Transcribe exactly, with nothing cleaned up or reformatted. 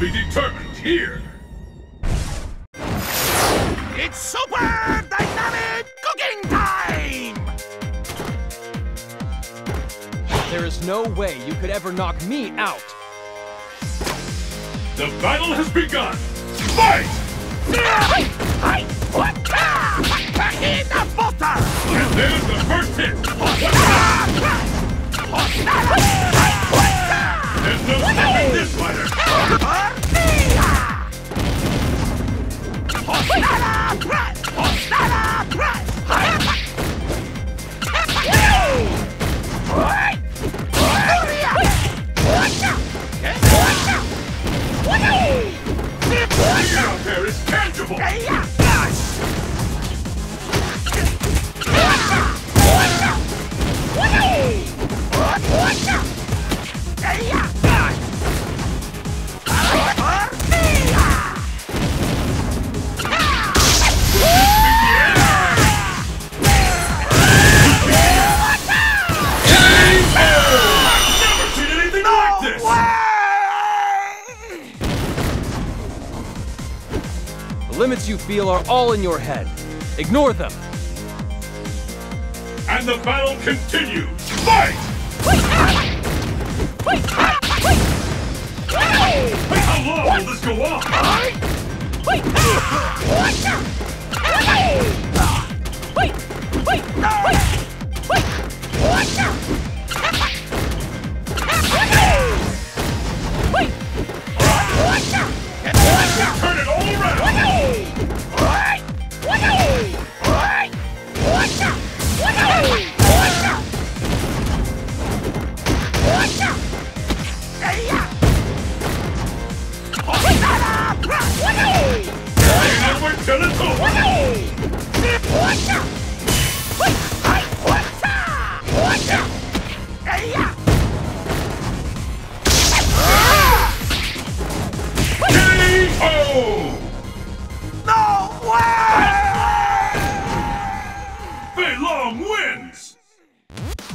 be determined here. It's super dynamic cooking time! There is no way you could ever knock me out. The battle has begun. Fight! In the butter! And there's the first hit. There's no stopping this fighter. The out there is tangible. The limits you feel are all in your head. Ignore them. And the battle continues. Fight! How long will this go on? Turn it all around! No way! Fei Long wins!